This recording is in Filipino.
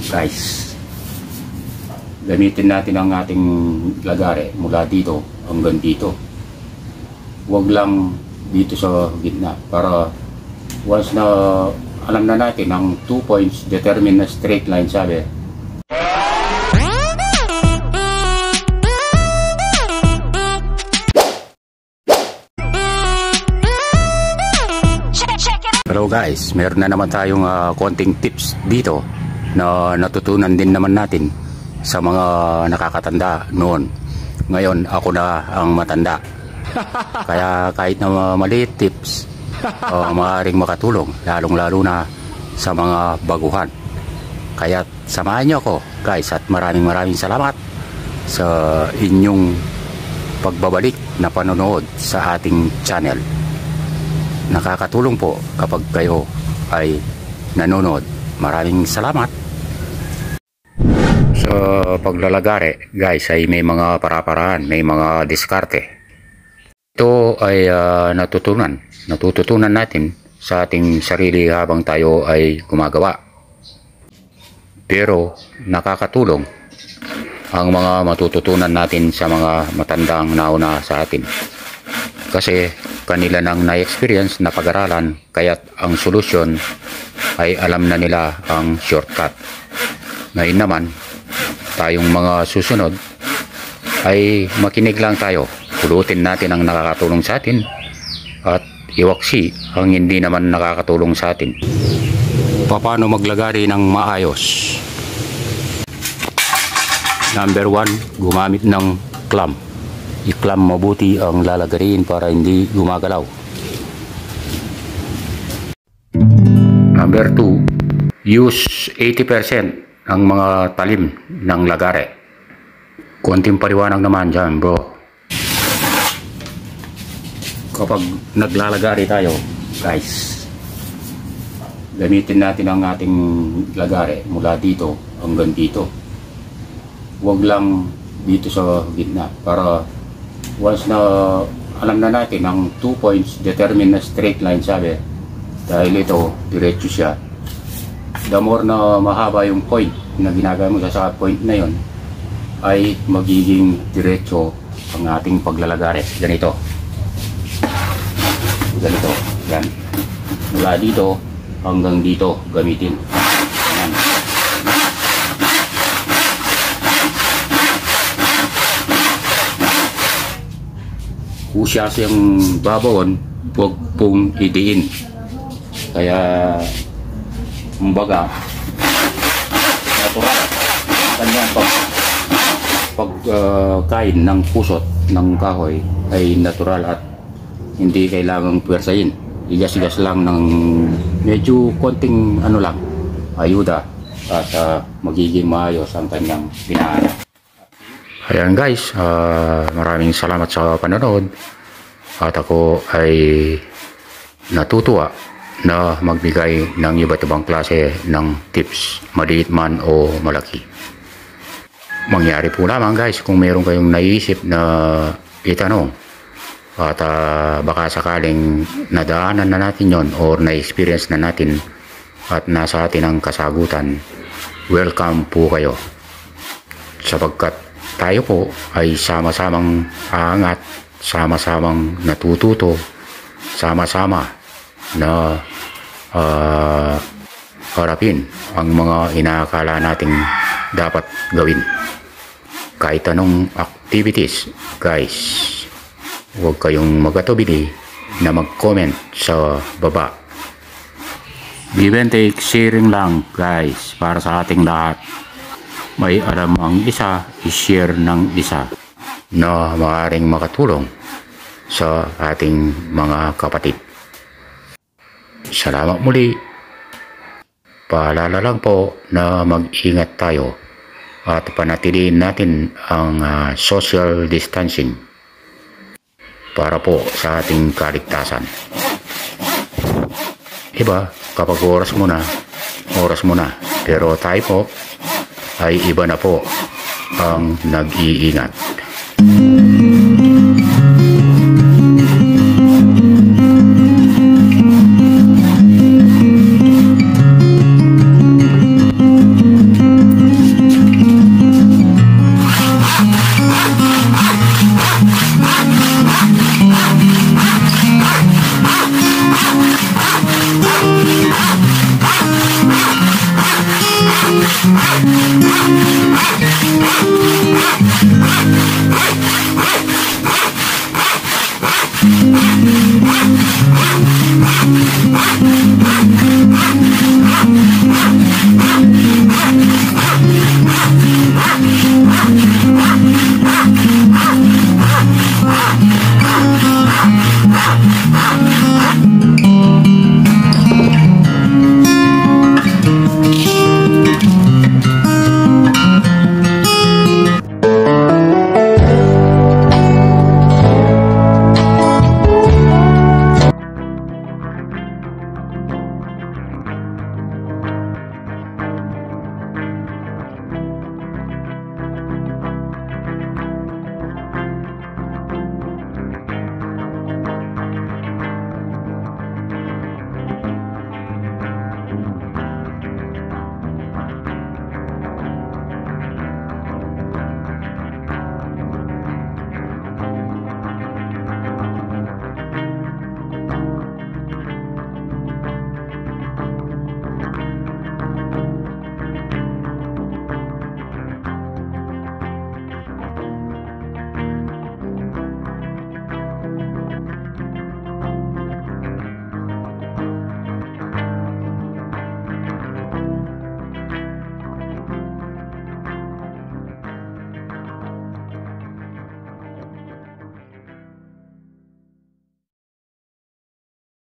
guys. Gamitin natin ang ating lagare mula dito hanggang dito. Huwag lang dito sa gitna, para once na alam na natin ang 2 points determine na straight line, sabi. Hello guys, meron na naman tayong konting tips dito na natutunan din naman natin sa mga nakakatanda noon. Ngayon ako na ang matanda. Kaya kahit na maliit tips, maaaring makatulong, lalong-lalo na sa mga baguhan. Kaya samahan niyo ako guys, at maraming salamat sa inyong pagbabalik na panonood sa ating channel. Nakakatulong po kapag kayo ay nanonood. Maraming salamat. Sa paglalagare guys ay may mga para-paraan, may mga diskarte. Ito ay natututunan natin sa ating sarili habang tayo ay gumagawa. Pero nakakatulong ang mga matututunan natin sa mga matandang nauna sa atin. Kasi kanila nang na-experience na pag-aralan, kaya't ang solusyon ay alam na nila ang shortcut. Ngayon naman, tayong mga susunod ay makinig lang tayo. Pulutin natin ang nakakatulong sa atin at iwaksi ang hindi naman nakakatulong sa atin. Paano maglagari ng maayos? Number 1, gumamit ng clamp. I-clamp mabuti ang lalagarin para hindi gumagalaw. Number 2, use 80% ang mga talim ng lagare. Konting paliwanag naman dyan bro. Kapag naglalagari tayo guys, gamitin natin ang ating lagare mula dito hanggang dito. Huwag lang dito sa gitna, para once na alam na natin ang 2 points determine na straight line, sabi. Dahil ito diretso siya, the more na mahaba yung point na ginagawa mo sa point na yon, ay magiging diretso ang ating paglalagare. Ganito, yan, mula dito hanggang dito gamitin. Yan. Kusya siyang babawon, huwag pong idiin. Kaya kumbaga natural kanyang pagkain ng pusot ng kahoy ay natural at hindi kailangang puwersahin. Igas-igas lang ng medyo konting ayuda at magiging maayos ang kanyang binahan. Ayan guys, maraming salamat sa panonood at ako ay natutuwa na magbigay ng iba't ibang klase ng tips, maliit man o malaki. Mangyari po lamang guys kung mayroon kayong naiisip na itanong at baka sakaling nadaanan na natin yon or na-experience na natin at nasa atin ang kasagutan, welcome po kayo, sapagkat tayo po ay sama-samang aangat, sama-samang natututo, sama-sama na harapin ang mga inaakala nating dapat gawin. Kahit anong activities guys, huwag kayong magatubili na mag-comment sa baba. Give and take, sharing lang guys, para sa ating lahat. May alam ang isa, i-share ng isa na maaaring makatulong sa ating mga kapatid. Salamat muli. Paalala lang po na mag-ingat tayo at panatiliin natin ang social distancing para po sa ating kaligtasan. Iba kapag oras mo na, pero tayo po ay iba na po ang nag-iingat.